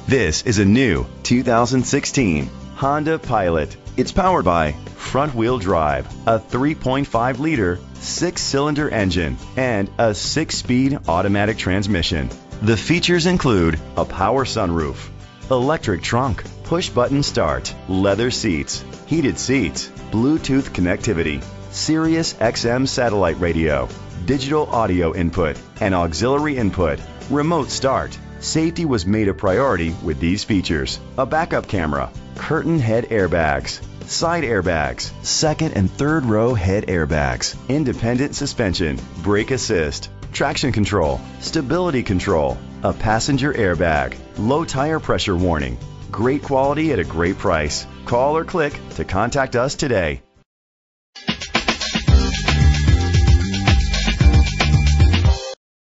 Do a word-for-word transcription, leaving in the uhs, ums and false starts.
This is a new two thousand sixteen Honda Pilot. It's powered by front-wheel drive, a three point five liter six-cylinder engine, and a six-speed automatic transmission. The features include a power sunroof, electric trunk, push-button start, leather seats, heated seats, Bluetooth connectivity, Sirius X M satellite radio, digital audio input, and auxiliary input, remote start. Safety was made a priority with these features: a backup camera, curtain head airbags, side airbags, second and third row head airbags, independent suspension, brake assist, traction control, stability control, a passenger airbag, low tire pressure warning. Great quality at a great price. Call or click to contact us today.